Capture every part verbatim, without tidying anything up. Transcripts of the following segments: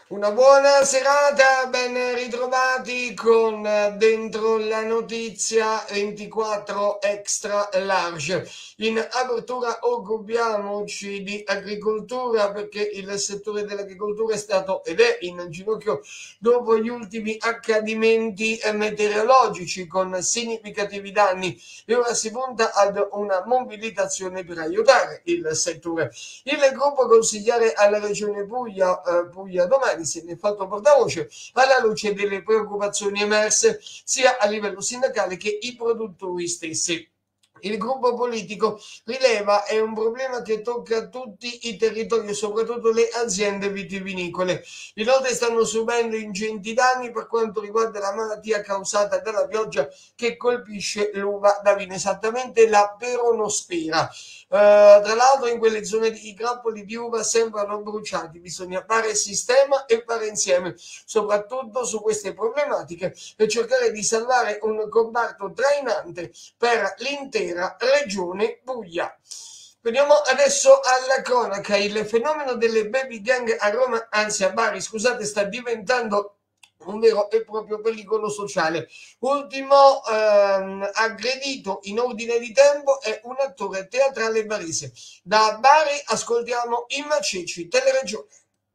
Una buona serata, ben ritrovati con eh, dentro la notizia ventiquattro extra large. In apertura occupiamoci di agricoltura perché il settore dell'agricoltura è stato ed è in ginocchio dopo gli ultimi accadimenti eh, meteorologici con significativi danni e ora si punta ad una mobilitazione per aiutare il settore. Il gruppo consigliare alla regione Puglia, eh, Puglia Domani, se ne è fatto portavoce alla luce delle preoccupazioni emerse sia a livello sindacale che i produttori stessi. Il gruppo politico rileva è un problema che tocca tutti i territori e soprattutto le aziende vitivinicole. Inoltre stanno subendo ingenti danni per quanto riguarda la malattia causata dalla pioggia che colpisce l'uva da vino, esattamente la peronospera. Uh, tra l'altro in quelle zone i grappoli di uva sembrano bruciati, bisogna fare sistema e fare insieme, soprattutto su queste problematiche, per cercare di salvare un comparto trainante per l'intera regione Puglia. Veniamo adesso alla cronaca. Il fenomeno delle baby gang a Roma, anzi a Bari, scusate, sta diventando un vero e proprio pericolo sociale. Ultimo ehm, aggredito in ordine di tempo è un attore teatrale barese. Da Bari ascoltiamo i Maceci, Teleregione.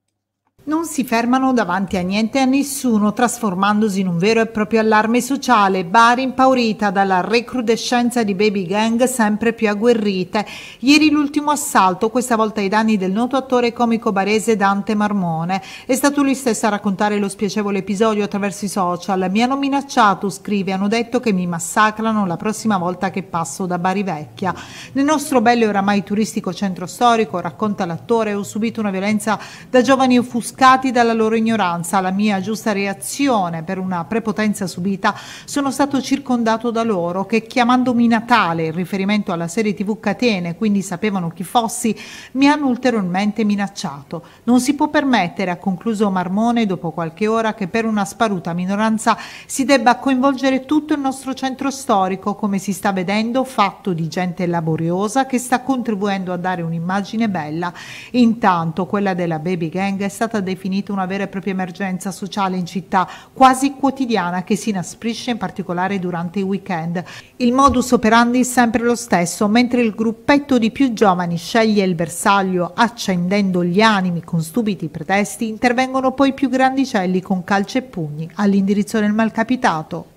Non si fermano davanti a niente e a nessuno, trasformandosi in un vero e proprio allarme sociale. Bari impaurita dalla recrudescenza di baby gang sempre più agguerrite. Ieri l'ultimo assalto, questa volta ai danni del noto attore comico barese Dante Marmone. È stato lui stesso a raccontare lo spiacevole episodio attraverso i social. Mi hanno minacciato, scrive, hanno detto che mi massacrano la prossima volta che passo da Bari Vecchia. Nel nostro bello e oramai turistico centro storico, racconta l'attore, ho subito una violenza da giovani offuscati dalla loro ignoranza. La mia giusta reazione per una prepotenza subita, sono stato circondato da loro che, chiamandomi Natale in riferimento alla serie tv Catene, quindi sapevano chi fossi, mi hanno ulteriormente minacciato. Non si può permettere, ha concluso Marmone dopo qualche ora, che per una sparuta minoranza si debba coinvolgere tutto il nostro centro storico, come si sta vedendo, fatto di gente laboriosa che sta contribuendo a dare un'immagine bella. Intanto quella della baby gang è stata definita una vera e propria emergenza sociale in città, quasi quotidiana, che si inasprisce in particolare durante i weekend. Il modus operandi è sempre lo stesso: mentre il gruppetto di più giovani sceglie il bersaglio accendendo gli animi con stupidi pretesti, intervengono poi i più grandicelli con calci e pugni all'indirizzo del malcapitato.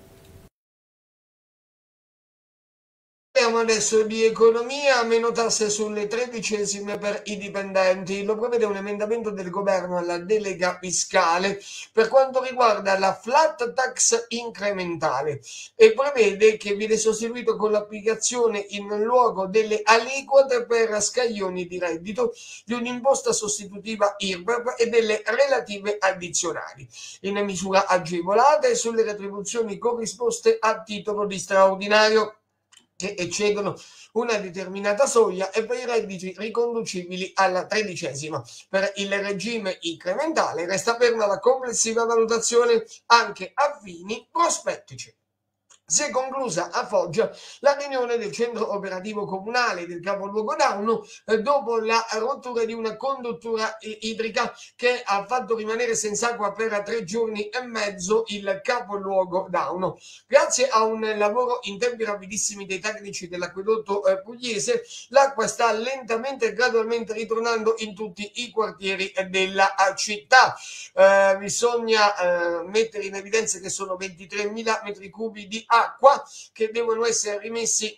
Parliamo adesso di economia, meno tasse sulle tredicesime per i dipendenti. Lo prevede un emendamento del governo alla delega fiscale per quanto riguarda la flat tax incrementale e prevede che viene sostituito con l'applicazione in luogo delle aliquote per scaglioni di reddito di un'imposta sostitutiva I R P E F e delle relative addizionali, in misura agevolata e sulle retribuzioni corrisposte a titolo di straordinario che eccedono una determinata soglia e per i redditi riconducibili alla tredicesima. Per il regime incrementale resta ferma la complessiva valutazione anche a fini prospettici. Si è conclusa a Foggia la riunione del centro operativo comunale del capoluogo Dauno eh, dopo la rottura di una conduttura idrica che ha fatto rimanere senza acqua per tre giorni e mezzo il capoluogo Dauno. Grazie a un lavoro in tempi rapidissimi dei tecnici dell'acquedotto eh, pugliese, l'acqua sta lentamente e gradualmente ritornando in tutti i quartieri della città. Eh, bisogna eh, mettere in evidenza che sono ventitremila metri cubi di acqua che devono essere rimessi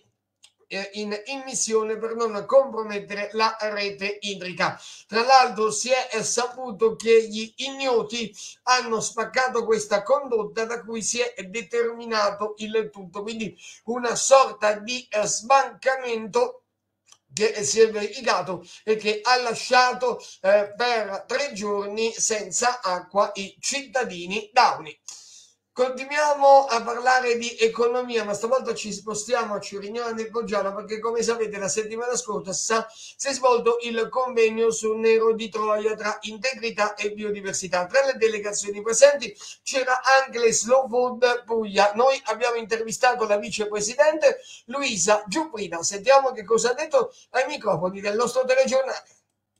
in immissione per non compromettere la rete idrica. Tra l'altro si è saputo che gli ignoti hanno spaccato questa condotta da cui si è determinato il tutto, quindi una sorta di sbancamento che si è verificato e che ha lasciato eh, per tre giorni senza acqua i cittadini dauni. Continuiamo a parlare di economia, ma stavolta ci spostiamo a Cirignano del Poggiano perché, come sapete, la settimana scorsa si è svolto il convegno sul Nero di Troia tra integrità e biodiversità. Tra le delegazioni presenti c'era anche le Slow Food Puglia. Noi abbiamo intervistato la vicepresidente Luisa Giuprina. Sentiamo che cosa ha detto ai microfoni del nostro telegiornale.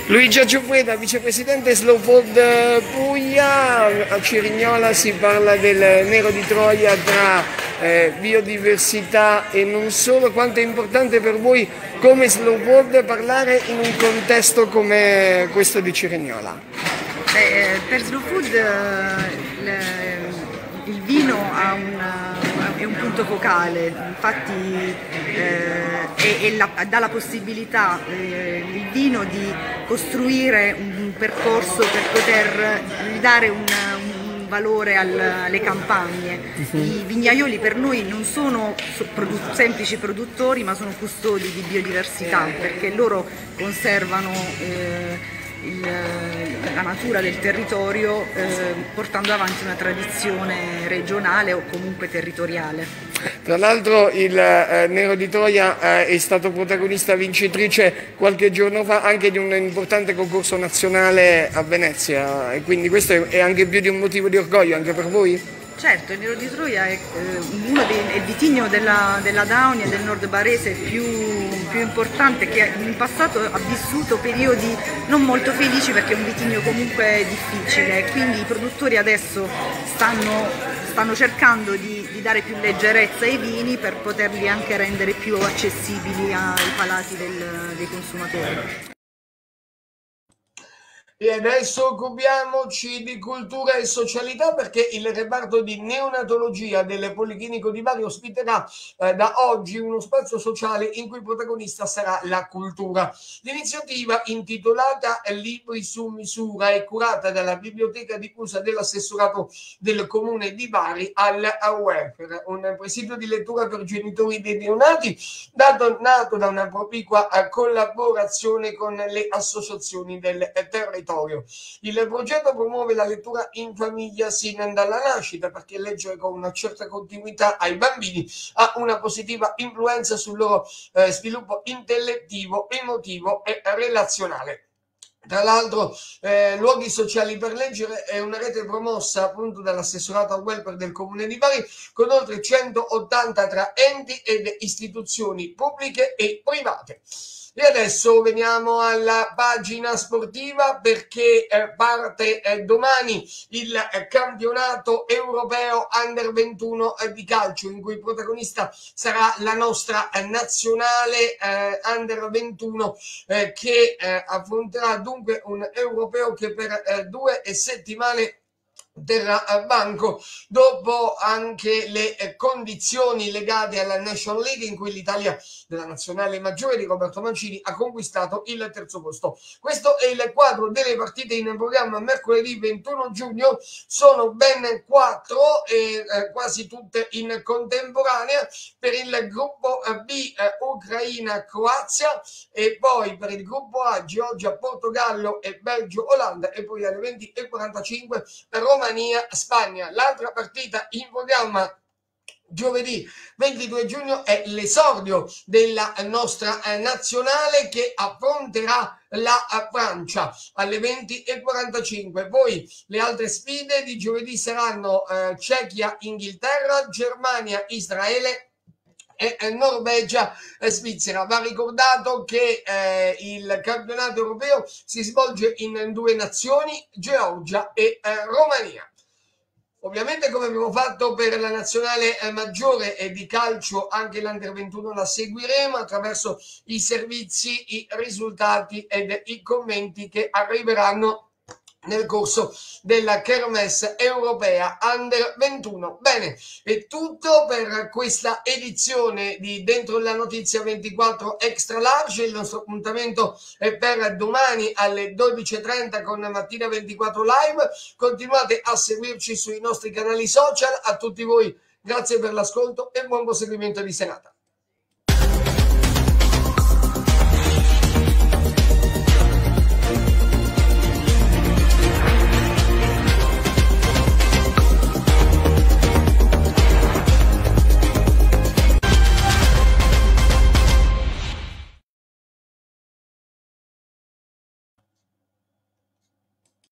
Luigi Giuffreda, vicepresidente Slow Food Puglia. A Cerignola si parla del nero di Troia tra eh, biodiversità e non solo. Quanto è importante per voi come Slow Food parlare in un contesto come questo di Cerignola? Beh, per Slow Food il, il vino ha una, è un punto focale, infatti eh, è, è la, dà la possibilità eh, il vino di costruire un percorso per poter ridare un, un valore al, alle campagne. I vignaioli per noi non sono produ semplici produttori, ma sono custodi di biodiversità, perché loro conservano eh, Il, la natura del territorio eh, portando avanti una tradizione regionale o comunque territoriale. Tra l'altro il eh, Nero di Troia eh, è stato protagonista vincitrice qualche giorno fa anche di un importante concorso nazionale a Venezia, e quindi questo è, è anche più di un motivo di orgoglio anche per voi? Certo, il Nero di Troia è eh, uno dei, è il vitigno della, della Daunia e del nord barese più, più importante, che in passato ha vissuto periodi non molto felici perché è un vitigno comunque difficile, quindi i produttori adesso stanno, stanno cercando di, di dare più leggerezza ai vini per poterli anche rendere più accessibili ai palati del, dei consumatori. E adesso occupiamoci di cultura e socialità, perché il reparto di neonatologia del Policlinico di Bari ospiterà eh, da oggi uno spazio sociale in cui protagonista sarà la cultura. L'iniziativa, intitolata Libri su misura, è curata dalla biblioteca diffusa dell'assessorato del comune di Bari al welfare, un presidio di lettura per genitori dei neonati dato, nato da una propicua collaborazione con le associazioni del territorio. Il progetto promuove la lettura in famiglia sin dalla nascita, perché leggere con una certa continuità ai bambini ha una positiva influenza sul loro eh, sviluppo intellettivo, emotivo e relazionale. Tra l'altro, eh, Luoghi Sociali per Leggere è una rete promossa appunto dall'assessorato al welfare del comune di Bari, con oltre centottanta tra enti ed istituzioni pubbliche e private. E adesso veniamo alla pagina sportiva, perché eh, parte eh, domani il eh, campionato europeo under ventuno eh, di calcio, in cui protagonista sarà la nostra eh, nazionale eh, under ventuno eh, che eh, affronterà dunque un europeo che per eh, due settimane terrà a banco, dopo anche le eh, condizioni legate alla National League, in cui l'Italia della nazionale maggiore di Roberto Mancini ha conquistato il terzo posto. Questo è il quadro delle partite in programma mercoledì ventuno giugno, sono ben quattro e eh, quasi tutte in contemporanea. Per il gruppo B eh, Ucraina-Croazia, e poi per il gruppo A Georgia, Portogallo e Belgio-Olanda, e poi alle venti e quarantacinque Roma Spagna. L'altra partita in programma giovedì ventidue giugno è l'esordio della nostra nazionale, che affronterà la Francia alle venti e quarantacinque. Poi le altre sfide di giovedì saranno eh, Cechia, Inghilterra, Germania, Israele e Norvegia e Svizzera. Va ricordato che eh, il campionato europeo si svolge in due nazioni, Georgia e eh, Romania. Ovviamente, come abbiamo fatto per la nazionale eh, maggiore e di calcio, anche l'Under ventuno la seguiremo attraverso i servizi, i risultati ed i commenti che arriveranno nel corso della Kermesse europea Under ventuno. Bene, è tutto per questa edizione di Dentro la Notizia ventiquattro Extra Large. Il nostro appuntamento è per domani alle dodici e trenta con Mattina ventiquattro Live. Continuate a seguirci sui nostri canali social. A tutti voi grazie per l'ascolto e buon proseguimento di serata.